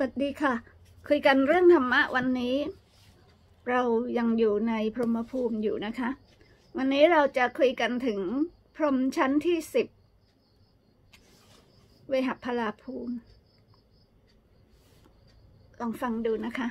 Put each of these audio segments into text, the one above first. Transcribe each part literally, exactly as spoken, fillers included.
วัสดีค่ะคุยกันเรื่องธรรมะวันนี้เรายังอยู่ในพรหมภูมิอยู่นะคะวันนี้เราจะคุยกันถึงพรหมชั้นที่สิบเวหพลาภูมิลองฟังดูนะคะ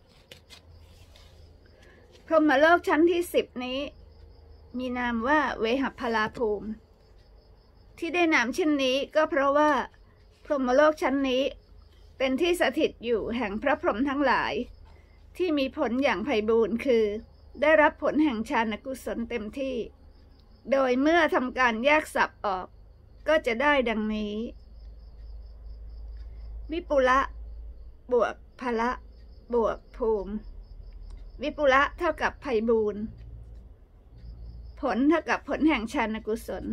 พรหมโลกชั้นที่สิบนี้มีนามว่าเวหพลาภูมิที่ได้นามเช่นนี้ก็เพราะว่าพรหมโลกชั้นนี้เป็นที่สถิตอยู่แห่งพระพรหมทั้งหลายที่มีผลอย่างไพบูลย์คือได้รับผลแห่งฌานกุศลเต็มที่โดยเมื่อทำการแยกศัพท์ออกก็จะได้ดังนี้วิปุละบวกพละบวกภูมิวิปุละเท่ากับไพบูลย์ผลเท่ากับผลแห่งฌานกุศล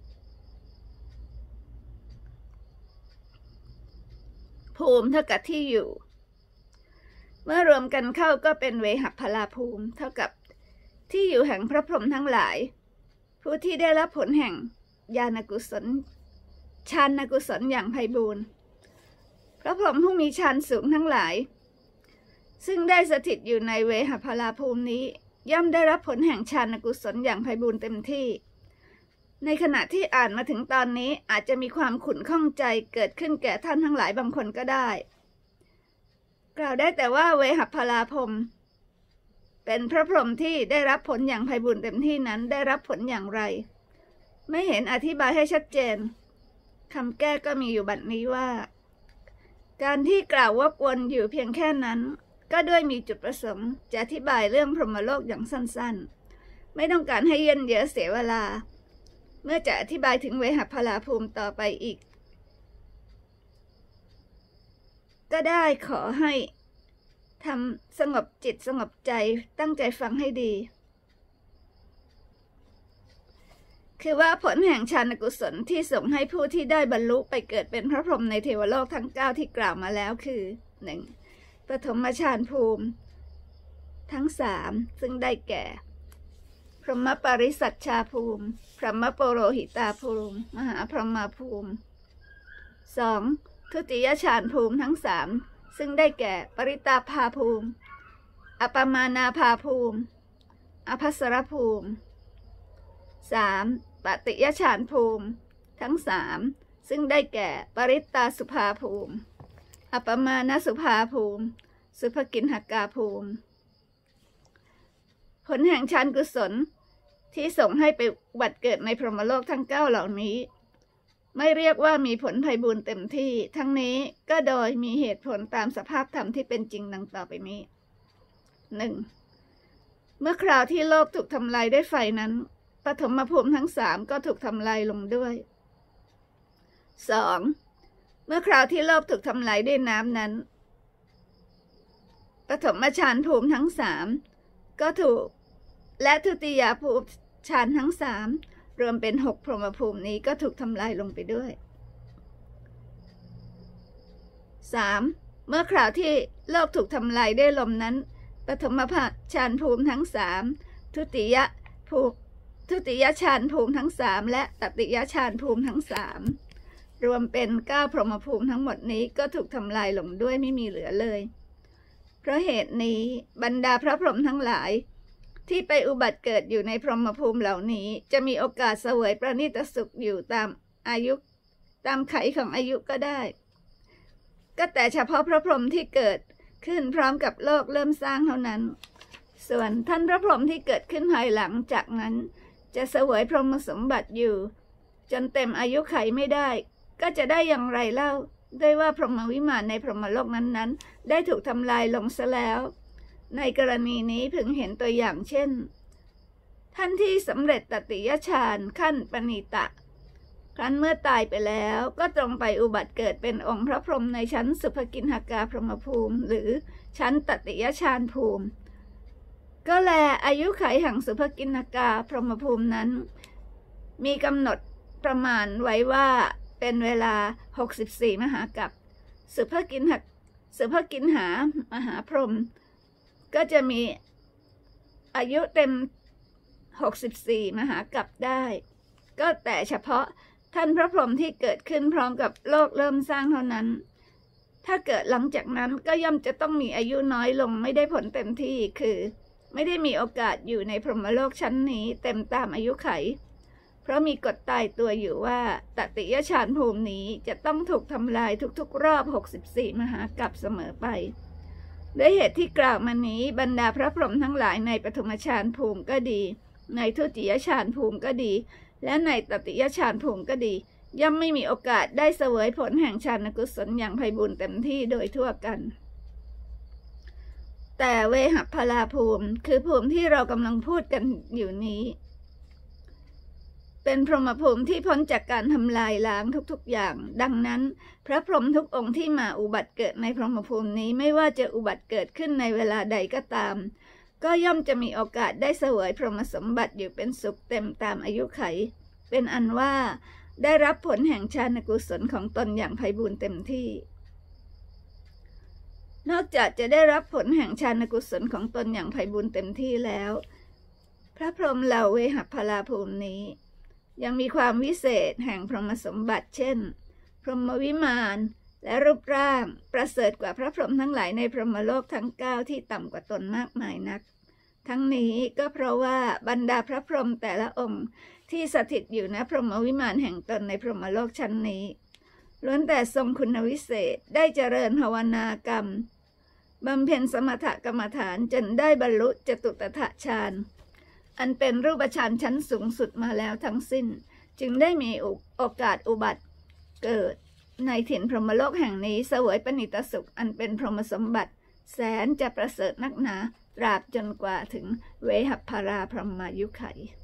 ภูมิเท่ากับที่อยู่เมื่อรวมกันเข้าก็เป็นเวหพลาภูมิเท่ากับที่อยู่แห่งพระพรหมทั้งหลายผู้ที่ได้รับผลแห่งญาณกุศลฌานกุศลอย่างไพบูลย์พระพรหมผู้มีฌานสูงทั้งหลายซึ่งได้สถิตอยู่ในเวหพลาภูมินี้ย่อมได้รับผลแห่งฌานกุศลอย่างไพบูลย์เต็มที่ในขณะที่อ่านมาถึงตอนนี้อาจจะมีความขุ่นข้องใจเกิดขึ้นแก่ท่านทั้งหลายบางคนก็ได้กล่าวได้แต่ว่าเวหพลาภูมิเป็นพระพรหมที่ได้รับผลอย่างไพบูลย์เต็มที่นั้นได้รับผลอย่างไรไม่เห็นอธิบายให้ชัดเจนคำแก้ก็มีอยู่บัดนี้ว่าการที่กล่าวว่ากวนอยู่เพียงแค่นั้นก็ด้วยมีจุดประสงค์จะอธิบายเรื่องพรหมโลกอย่างสั้นๆไม่ต้องการให้เยินเยอะเสียเวลาเมื่อจะอธิบายถึงเวหพลาภูมิต่อไปอีกก็ได้ขอให้ทำสงบจิตสงบใจตั้งใจฟังให้ดีคือว่าผลแห่งฌานกุศลที่ส่งให้ผู้ที่ได้บรรลุไปเกิดเป็นพระพรหมในเทวโลกทั้งเก้าที่กล่าวมาแล้วคือ หนึ่ง. ปฐมฌานภูมิทั้งสามซึ่งได้แก่พรหมปริสัชชาภูมิพรหมโปโรหิตาภูมิมหาพรหมภูมิ สอง. ทุติยฌานภูมิทั้งสามซึ่งได้แก่ปริตาภาภูมิอัปปมานาภาภูมิอภัสรภูมิ สาม. ปฏิยฌานภูมิทั้งสามซึ่งได้แก่ปริตาสุภาภูมิอัปปมาณสุภาภูมิสุภกินหกาภูมิผลแห่งฌานกุศลที่ส่งให้ไปบัติเกิดในพรหมโลกทั้งเก้าเหล่านี้ไม่เรียกว่ามีผลไพบูลย์เต็มที่ทั้งนี้ก็โดยมีเหตุผลตามสภาพธรรมที่เป็นจริงดังต่อไปนี้ หนึ่ง. เมื่อคราวที่โลกถูกทำลายด้วยไฟนั้นปฐมภูมิทั้งสามก็ถูกทำลายลงด้วย สอง. เมื่อคราวที่โลกถูกทำลายด้วยน้ำนั้นปฐมฌานภูมิทั้งสามก็ถูกและทุติยภูมิฌานทั้งสามรวมเป็นหกพรหมภูมินี้ก็ถูกทำลายลงไปด้วย สาม. เมื่อคราวที่โลกถูกทำลายด้วยลมนั้นปฐมฌานภูมิทั้งสามทุติยภูมิทุติยฌานภูมิทั้งสามและตติยฌานภูมิทั้งสามรวมเป็นเก้าพรหมภูมิทั้งหมดนี้ก็ถูกทำลายลงด้วยไม่มีเหลือเลยเพราะเหตุนี้บรรดาพระพรหมทั้งหลายที่ไปอุบัติเกิดอยู่ในพรหมภูมิเหล่านี้จะมีโอกาสเสวยประณีตสุขอยู่ตามอายุตามไขของอายุก็ได้ก็แต่เฉพาะพระพรหมที่เกิดขึ้นพร้อมกับโลกเริ่มสร้างเท่านั้นส่วนท่านพระพรหมที่เกิดขึ้นภายหลังจากนั้นจะเสวยพรหมสมบัติอยู่จนเต็มอายุไขไม่ได้ก็จะได้อย่างไรเล่าด้วยว่าพรหมวิมานในพรหมโลกนั้นๆได้ถูกทำลายลงซะแล้วในกรณีนี้พึงเห็นตัวอย่างเช่นท่านที่สำเร็จตติยฌานขั้นปณิตะครั้นเมื่อตายไปแล้วก็ตรงไปอุบัติเกิดเป็นองค์พระพรหมในชั้นสุภกินหกาพรหมภูมิหรือชั้นตติยฌานภูมิก็แลอายุขัยแห่งสุภกินหกาพรหมภูมินั้นมีกำหนดประมาณไว้ว่าเป็นเวลาหกสิบสี่มหากัปสุภกินหสุภกินหามหาพรหมก็จะมีอายุเต็มหกสิบสี่มหากัปได้ก็แต่เฉพาะท่านพระพรหมที่เกิดขึ้นพร้อมกับโลกเริ่มสร้างเท่านั้นถ้าเกิดหลังจากนั้นก็ย่อมจะต้องมีอายุน้อยลงไม่ได้ผลเต็มที่คือไม่ได้มีโอกาสอยู่ในพรหมโลกชั้นนี้เต็มตามอายุไขเพราะมีกฎตายตัวอยู่ว่าตติยฌานภูมินี้จะต้องถูกทำลายทุกๆรอบหกสิบสี่มหากัปเสมอไปด้วยเหตุที่กล่าวมานี้บรรดาพระพรหมทั้งหลายในปฐมฌานภูมิก็ดีในทุติยฌานภูมิก็ดีและในตติยฌานภูมิก็ดีย่อมไม่มีโอกาสได้เสวยผลแห่งฌานกุศลอย่างไพบูลย์เต็มที่โดยทั่วกันแต่เวหพลาภูมิคือภูมิที่เรากำลังพูดกันอยู่นี้เป็นพรหมภูมิที่พ้นจากการทำลายล้างทุกๆอย่างดังนั้นพระพรหมทุกองค์ที่มาอุบัติเกิดในพรหมภูมินี้ไม่ว่าจะอุบัติเกิดขึ้นในเวลาใดก็ตามก็ย่อมจะมีโอกาสได้เสวยพรหมสมบัติอยู่เป็นสุขเต็มตามอายุไขเป็นอันว่าได้รับผลแห่งฌานกุศลของตนอย่างไพบูลย์เต็มที่นอกจากจะได้รับผลแห่งฌานกุศลของตนอย่างไพบูลย์เต็มที่แล้วพระพรหมเหล่าเวหพลาภูมินี้ยังมีความวิเศษแห่งพรหมสมบัติเช่นพรหมวิมานและรูปร่างประเสริฐกว่าพระพรหมทั้งหลายในพรหมโลกทั้งเก้าที่ต่ำกว่าตนมากมายนักทั้งนี้ก็เพราะว่าบรรดาพระพรหมแต่ละองค์ที่สถิตอยู่ณพรหมวิมานแห่งตนในพรหมโลกชั้นนี้ล้วนแต่ทรงคุณวิเศษได้เจริญภาวนากรรมบำเพ็ญสมถกรรมฐานจนได้บรรลุจตุตถฌานอันเป็นรูปฌานชั้นสูงสุดมาแล้วทั้งสิ้นจึงได้มีโอกาสอุบัติเกิดในถิ่นพรหมโลกแห่งนี้เสวยปณิตสุขอันเป็นพรหมสมบัติแสนจะประเสริฐนักหนาตราบจนกว่าถึงเวหพราพรหมายุไข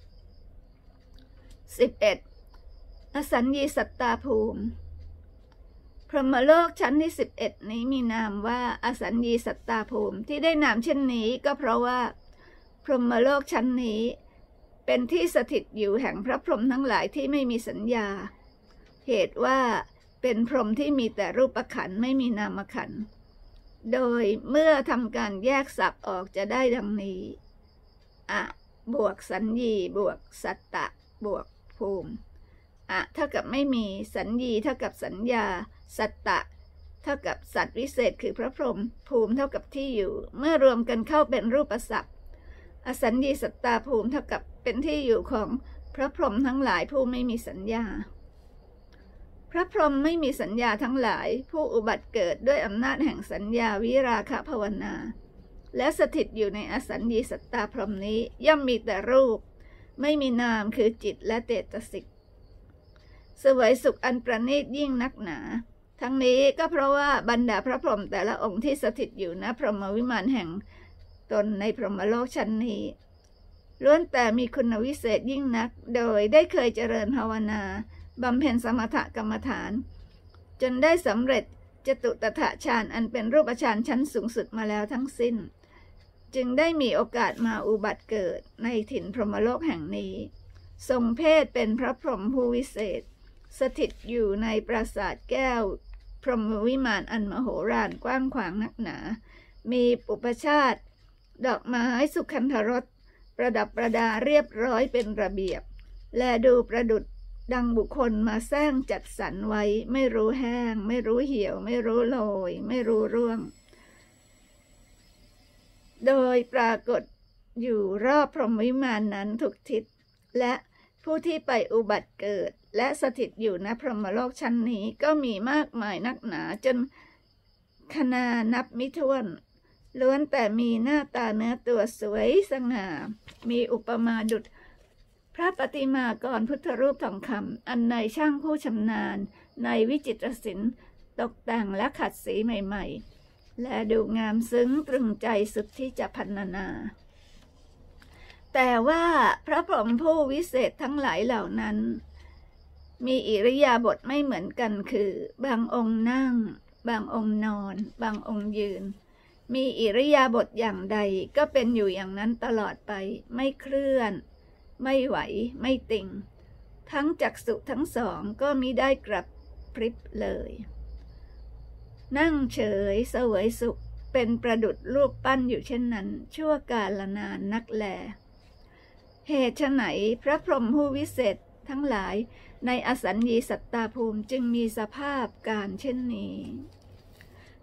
สิบเอ็ดอสัญญีสัตตาภูมิพรหมโลกชั้นที่สิบเอ็ดนี้มีนามว่าอสัญญีสัตตาภูมิที่ได้นามเช่นนี้ก็เพราะว่าพรหมโลกชั้นนี้เป็นที่สถิตอยู่แห่งพระพรหมทั้งหลายที่ไม่มีสัญญาเหตุว่าเป็นพรหมที่มีแต่รูปขันธ์ไม่มีนามขันธ์โดยเมื่อทำการแยกศัพท์ออกจะได้ดังนี้อะบวกสัญญีบวกสัตตะบวกภูมิอะเท่ากับไม่มีสัญญีเท่ากับสัญญาสัตตะเท่ากับสัตว์วิเศษคือพระพรหมภูมิเท่ากับที่อยู่เมื่อรวมกันเข้าเป็นรูปศัพท์อสัญญีสัตตาภูมิเท่ากับเป็นที่อยู่ของพระพรหมทั้งหลายผู้ไม่มีสัญญาพระพรหมไม่มีสัญญาทั้งหลายผู้อุบัติเกิดด้วยอำนาจแห่งสัญญาวิราคะภาวนาและสถิตอยู่ในอสัญญีสัตตาพรหมนี้ย่อมมีแต่รูปไม่มีนามคือจิตและเจตสิกเสวยสุขอันประณีตยิ่งนักหนาทั้งนี้ก็เพราะว่าบรรดาพระพรหมแต่ละองค์ที่สถิตอยู่ณพรหมวิมานแห่งตนในพรหมโลกชั้นนี้ล้วนแต่มีคุณวิเศษยิ่งนักโดยได้เคยเจริญภาวนาบำเพ็ญสมถกรรมฐานจนได้สำเร็จจตุตถฌานอันเป็นรูปฌานชั้นสูงสุดมาแล้วทั้งสิ้นจึงได้มีโอกาสมาอุบัติเกิดในถิ่นพรหมโลกแห่งนี้ทรงเพศเป็นพระพรหมผู้วิเศษสถิตอยู่ในปราสาทแก้วพรหมวิมานอันมโหฬารกว้างขวางนักหนามีปุปชาติดอกไม้สุขันธรสประดับประดาเรียบร้อยเป็นระเบียบและดูประดุจดังบุคคลมาสร้างจัดสรรไว้ไม่รู้แห้งไม่รู้เหี่ยวไม่รู้โรยไม่รู้ร่วงโดยปรากฏอยู่รอบพรหมวิมานนั้นทุกทิศและผู้ที่ไปอุบัติเกิดและสถิตอยู่ณพรหมโลกชั้นนี้ก็มีมากมายนักหนาจนคณานับมิถ้วนล้วนแต่มีหน้าตาเนื้อตัวสวยสง่ามีอุปมาดุจพระปฏิมากรพุทธรูปทองคำอันในช่างผู้ชำนาญในวิจิตรศิลป์ตกแต่งและขัดสีใหม่ๆและดูงามซึ้งตรึงใจสุดที่จะพรรณนาแต่ว่าพระพรหมผู้วิเศษทั้งหลายเหล่านั้นมีอิริยาบถไม่เหมือนกันคือบางองค์นั่งบางองค์นอนบางองค์ยืนมีอิริยาบถอย่างใดก็เป็นอยู่อย่างนั้นตลอดไปไม่เคลื่อนไม่ไหวไม่ติงทั้งจักษุทั้งสองก็มิได้กลับพริบเลยนั่งเฉยเสวยสุขเป็นประดุจรูปปั้นอยู่เช่นนั้นชั่วกาลนานนักแลเหตุไฉนพระพรหมผู้วิเศษทั้งหลายในอสัญญีสัตตาภูมิจึงมีสภาพการเช่นนี้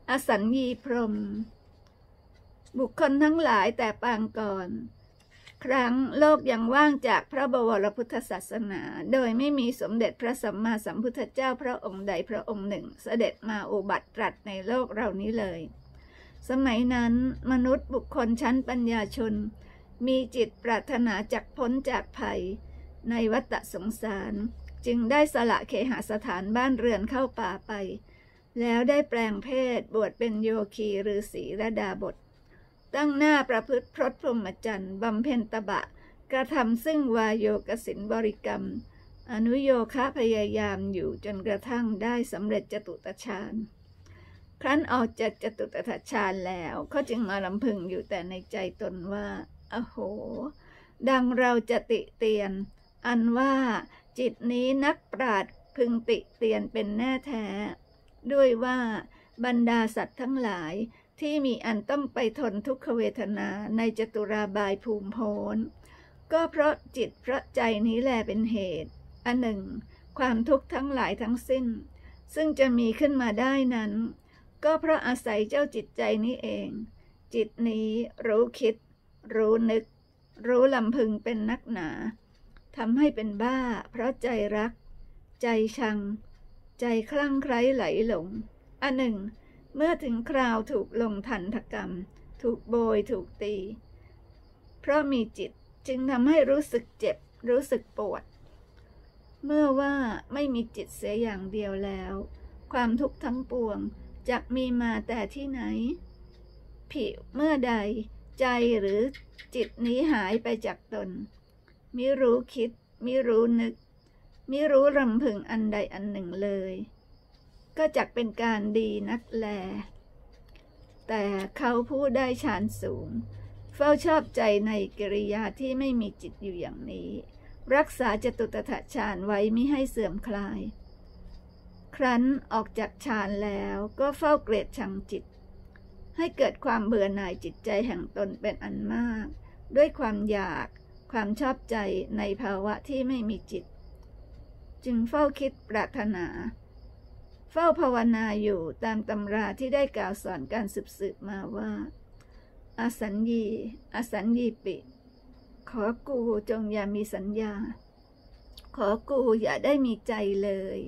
อสัญญีพรหมบุคคลทั้งหลายแต่ปางก่อนครั้งโลกยังว่างจากพระบวรพุทธศาสนาโดยไม่มีสมเด็จพระสัมมาสัมพุทธเจ้าพระองค์ใดพระองค์หนึ่งเสด็จมาอุบัติตรัสในโลกเรานี้เลยสมัยนั้นมนุษย์บุคคลชั้นปัญญาชนมีจิตปรารถนาจักพ้นจากภัยในวัฏสงสารจึงได้สละเคหสถานบ้านเรือนเข้าป่าไปแล้วได้แปลงเพศบวชเป็นโยคีฤาษีและดาบทตั้งหน้าประพฤติพรตพรหมจรรย์บำเพ็ญตบะกระทำซึ่งวายโยกสินบริกรรมอนุโยคะพยายามอยู่จนกระทั่งได้สำเร็จจตุตฌานครั้นออกจากจตุตฌานแล้วเขาจึงมาลำพึงอยู่แต่ในใจตนว่าอโหดังเราจะติเตียนอันว่าจิตนี้นักปราชญ์พึงติเตียนเป็นแน่แท้ด้วยว่าบรรดาสัตว์ทั้งหลายที่มีอันต้องไปทนทุกขเวทนาในจตุราบายภูมิโพ้นก็เพราะจิตเพราะใจนี้แลเป็นเหตุอันหนึ่งความทุกข์ทั้งหลายทั้งสิ้นซึ่งจะมีขึ้นมาได้นั้นก็เพราะอาศัยเจ้าจิตใจนี้เองจิตนี้รู้คิดรู้นึกรู้ลำพึงเป็นนักหนาทำให้เป็นบ้าเพราะใจรักใจชังใจคลั่งไคล้ไหลหลงอันหนึ่งเมื่อถึงคราวถูกลงทันตกรรมถูกโบยถูกตีเพราะมีจิตจึงทำให้รู้สึกเจ็บรู้สึกปวดเมื่อว่าไม่มีจิตเสียอย่างเดียวแล้วความทุกข์ทั้งปวงจะมีมาแต่ที่ไหนผิเมื่อใดใจหรือจิตนี้หายไปจากตนมิรู้คิดมิรู้นึกมิรู้รำพึงอันใดอันหนึ่งเลยก็จักเป็นการดีนักแลแต่เขาผู้ได้ฌานสูงเฝ้าชอบใจในกิริยาที่ไม่มีจิตอยู่อย่างนี้รักษาจตุตถฌานไว้มิให้เสื่อมคลายครั้นออกจากฌานแล้วก็เฝ้าเกลียดชังจิตให้เกิดความเบื่อหน่ายจิตใจแห่งตนเป็นอันมากด้วยความอยากความชอบใจในภาวะที่ไม่มีจิตจึงเฝ้าคิดปรารถนาเฝ้าภาวนาอยู่ตามตำราที่ได้กล่าวสอนการสืบๆมาว่าอสัญญีอสัญญีปิขอกูจงอย่ามีสัญญาขอกูอย่าได้มีใจเลย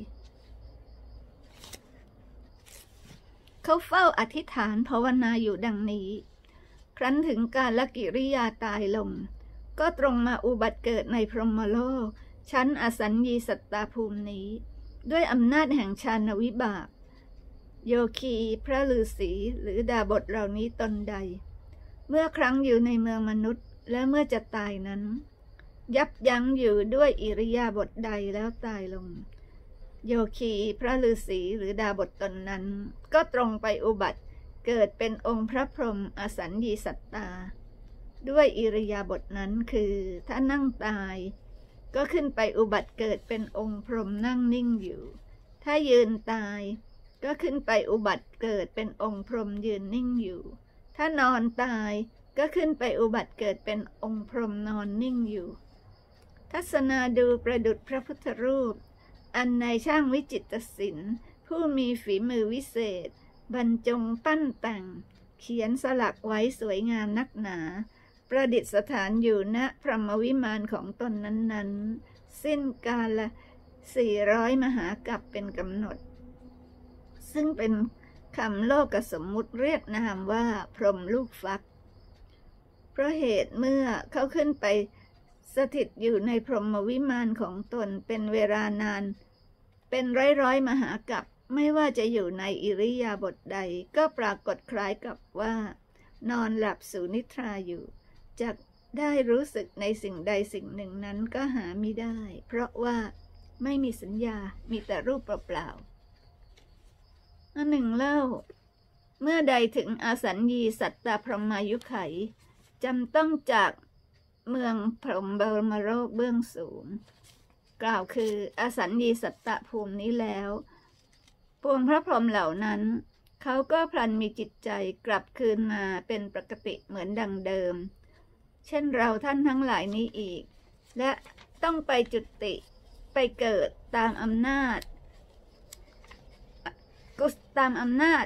เขาเฝ้าอธิษฐานภาวนาอยู่ดังนี้ครั้นถึงการละกิริยาตายลงก็ตรงมาอุบัติเกิดในพรหมโลกชั้นอสัญญีสัตตภูมินี้ด้วยอำนาจแห่งฌานวิบากโยคีพระฤาษีหรือดาบทเหล่านี้ตนใดเมื่อครั้งอยู่ในเมืองมนุษย์และเมื่อจะตายนั้นยับยั้งอยู่ด้วยอิริยาบถใดแล้วตายลงโยคีพระฤาษีหรือดาบทตนนั้นก็ตรงไปอุบัติเกิดเป็นองค์พระพรหมอสัญญีสัตตาด้วยอิริยาบถนั้นคือถ้านั่งตายก็ขึ้นไปอุบัติเกิดเป็นองค์พรหมนั่งนิ่งอยู่ถ้ายืนตายก็ขึ้นไปอุบัติเกิดเป็นองค์พรหมยืนนิ่งอยู่ถ้านอนตายก็ขึ้นไปอุบัติเกิดเป็นองค์พรหมนอนนิ่งอยู่ทัศนาดูประดุจพระพุทธรูปอันในช่างวิจิตรศิลป์ผู้มีฝีมือวิเศษบรรจงปั้นแต่งเขียนสลักไว้สวยงามนักหนาประดิษฐานอยู่ณพรหมวิมานของตนนั้นๆสิ้นกาลละสี่ร้อยมหากัปเป็นกำหนดซึ่งเป็นคำโลกสมมุติเรียกนามว่าพรหมลูกฟักเพราะเหตุเมื่อเขาขึ้นไปสถิตอยู่ในพรหมวิมานของตนเป็นเวลานานเป็นร้อยๆมหากัปไม่ว่าจะอยู่ในอิริยาบถใดก็ปรากฏคล้ายกับว่านอนหลับสู่นิทราอยู่จะได้รู้สึกในสิ่งใดสิ่งหนึ่งนั้นก็หาไม่ได้เพราะว่าไม่มีสัญญามีแต่รูปเปล่าๆอันหนึ่งเล่าเมื่อใดถึงอสัญญีสัตตพรหมายุไขจำต้องจากเมืองพรหมบรมโลกเบื้องสูงกล่าวคืออสัญญีสัตตภูมินี้แล้วปวงพระพรหมเหล่านั้นเขาก็พลันมีจิตใจกลับคืนมาเป็นปกติเหมือนดังเดิมเช่นเราท่านทั้งหลายนี้อีกและต้องไปจุติไปเกิดตามอำนาจกุศตามอำนาจ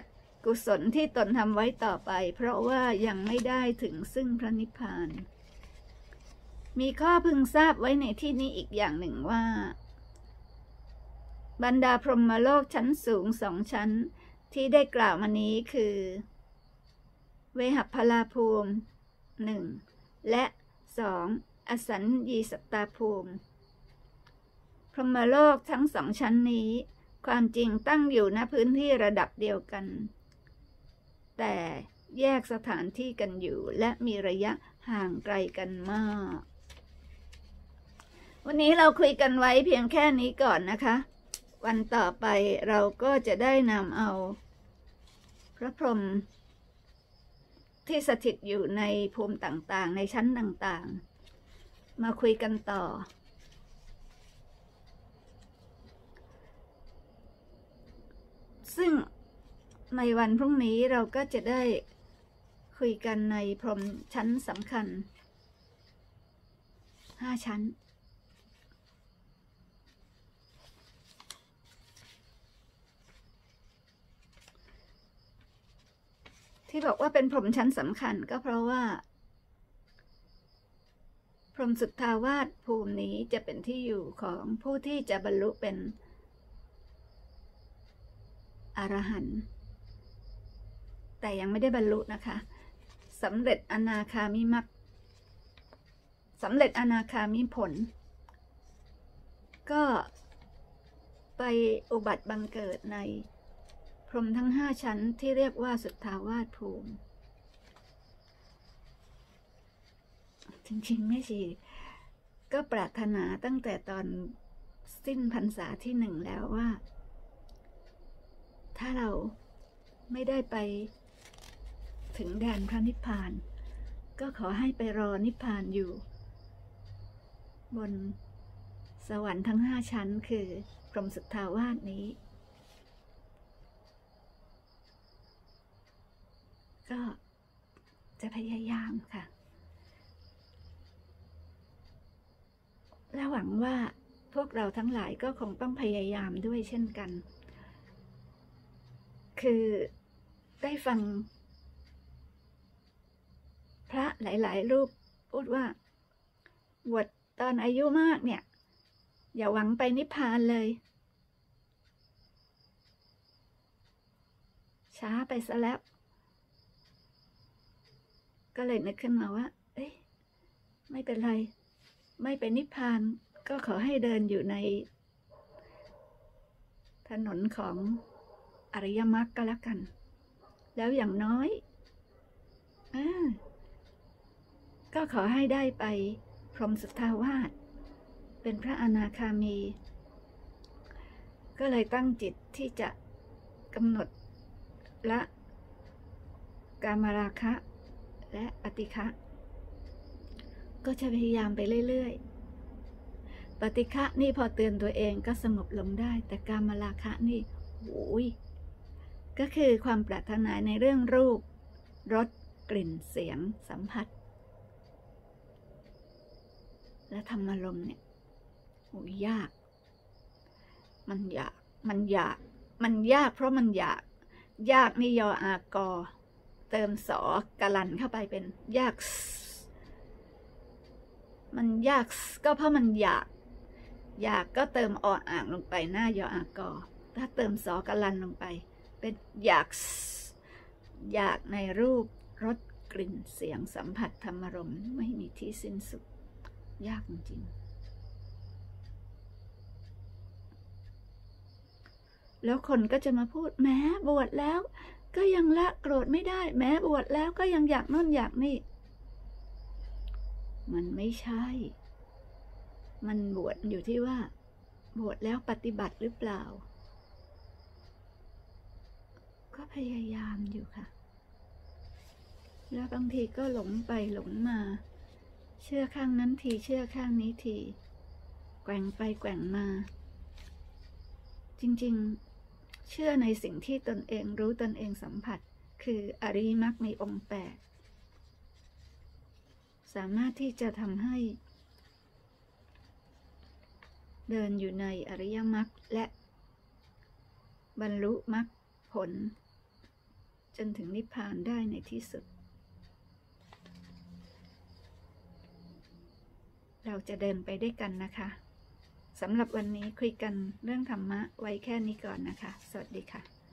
กุศลที่ตนทำไว้ต่อไปเพราะว่ายังไม่ได้ถึงซึ่งพระนิพพานมีข้อพึงทราบไว้ในที่นี้อีกอย่างหนึ่งว่าบรรดาพรหมโลกชั้นสูงสองชั้นที่ได้กล่าวมานี้คือเวหัพพลาภูมิหนึ่งและสองอสัญญีสัตตาภูมิพรหมโลกทั้งสองชั้นนี้ความจริงตั้งอยู่ณพื้นที่ระดับเดียวกันแต่แยกสถานที่กันอยู่และมีระยะห่างไกลกันมากวันนี้เราคุยกันไว้เพียงแค่นี้ก่อนนะคะวันต่อไปเราก็จะได้นำเอาพระพรหมที่สถิตอยู่ในภูมิต่างๆในชั้นต่างๆมาคุยกันต่อซึ่งในวันพรุ่งนี้เราก็จะได้คุยกันในพรหมชั้นสำคัญห้าชั้นที่บอกว่าเป็นพรหมชั้นสำคัญก็เพราะว่าพรหมสุทธาวาสภูมินี้จะเป็นที่อยู่ของผู้ที่จะบรรลุเป็นอรหันต์แต่ยังไม่ได้บรรลุนะคะสำเร็จอนาคามิมรรคสำเร็จอนาคามิผลก็ไปอุบัติบังเกิดในพรหมทั้งห้าชั้นที่เรียกว่าสุทธาวาสภูมิจริงๆแม่ชีก็ปรารถนาตั้งแต่ตอนสิ้นพรรษาที่หนึ่งแล้วว่าถ้าเราไม่ได้ไปถึงแดนพระนิพพานก็ขอให้ไปรอนิพพานอยู่บนสวรรค์ทั้งห้าชั้นคือพรหมสุทธาวาสนี้ก็จะพยายามค่ะและหวังว่าพวกเราทั้งหลายก็คงต้องพยายามด้วยเช่นกันคือได้ฟังพระหลายๆรูปพูดว่าบวชตอนอายุมากเนี่ยอย่าหวังไปนิพพานเลยช้าไปซะแล้วก็เลยนึกขึ้นมาว่าเอ้ยไม่เป็นไรไม่ไปนิพพานก็ขอให้เดินอยู่ในถนนของอริยมรรคก็แล้วกันแล้วอย่างน้อยอ่าก็ขอให้ได้ไปพรหมสุทธาวาสเป็นพระอนาคามีก็เลยตั้งจิตที่จะกำหนดละกามราคะและปฏิฆะก็จะพยายามไปเรื่อยๆปฏิฆะนี่พอเตือนตัวเองก็สงบลงได้แต่กามราคะนี่โอ้ยก็คือความปรารถนาในเรื่องรูปรสกลิ่นเสียงสัมผัสและธรรมารมณ์เนี่ยโอ้ยยากมันอยากมันอยากมันยากเพราะมันอยากยากนี่ยออากอเติมสอกะลันเข้าไปเป็นยากมันยากก็เพราะมันอยากอยากก็เติมออ่างลงไปหน้ายออากอถ้าเติมสอกะลันลงไปเป็นอยากอยากในรูปรสกลิ่นเสียงสัมผัสธรรมารมณ์ไม่มีที่สิ้นสุดยากจริงแล้วคนก็จะมาพูดแม้บวชแล้วก็ยังละโกรธไม่ได้แม้บวชแล้วก็ยังอยากนั่นอยากนี่มันไม่ใช่มันบวชอยู่ที่ว่าบวชแล้วปฏิบัติหรือเปล่าก็พยายามอยู่ค่ะแล้วบางทีก็หลงไปหลงมาเชื่อข้างนั้นทีเชื่อข้างนี้ทีแกว่งไปแกว่งมาจริงๆเชื่อในสิ่งที่ตนเองรู้ตนเองสัมผัสคืออริยมรรคมีองค์แปดสามารถที่จะทำให้เดินอยู่ในอริยมรรคและบรรลุมรรคผลจนถึงนิพพานได้ในที่สุดเราจะเดินไปด้วยกันนะคะสำหรับวันนี้คุยกันเรื่องธรรมะไว้แค่นี้ก่อนนะคะสวัสดีค่ะ